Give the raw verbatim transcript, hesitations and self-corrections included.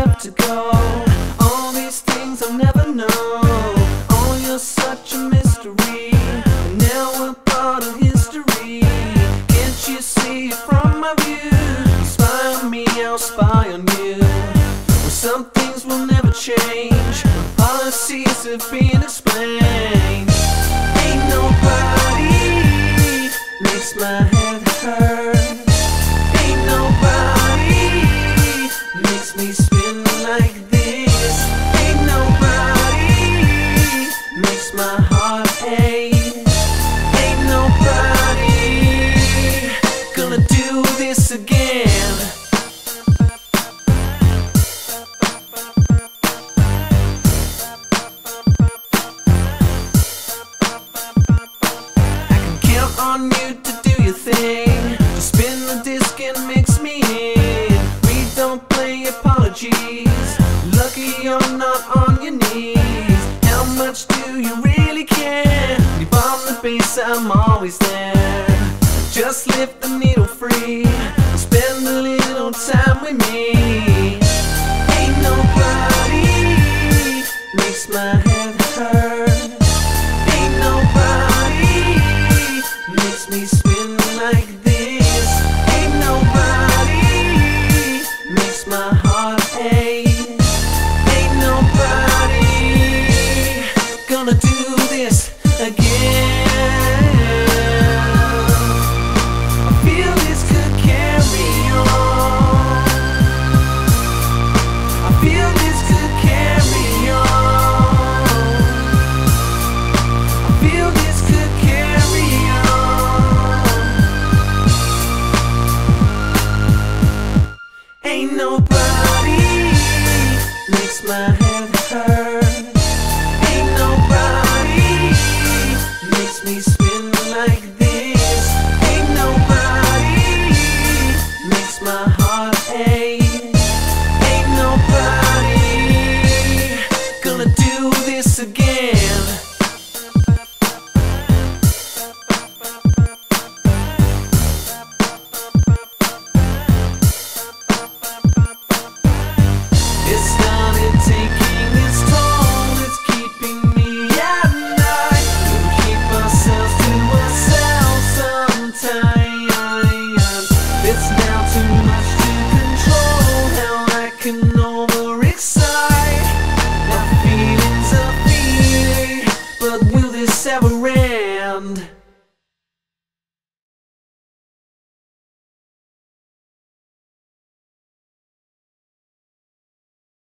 have to go. All these things I'll never know. Oh, you're such a mystery, and now we're part of history. Can't you see it from my view? You spy on me, I'll spy on you. Well, some things will never change. Policies have been explained. Ain't nobody makes my head hurt. Ain't nobody makes me spin like this. Ain't nobody makes my heart ache. Ain't nobody gonna do this again. On you to do your thing, to spin the disc and mix me in. We don't play apologies. Lucky you're not on your knees. How much do you really care? You bomb the bass, I'm always there. Just lift the needle free and spend a little time with me. Ain't nobody makes my head hurt. Ain't nobody makes me spin like this. Ain't nobody makes my heart ache. Ain't nobody gonna do this again. I feel this could carry on. I feel this could carry on. I feel this could carry on. Ain't nobody makes my head hurt. Ain't nobody makes me spin like this. Ain't nobody makes my heart ache. Ain't nobody gonna do this again.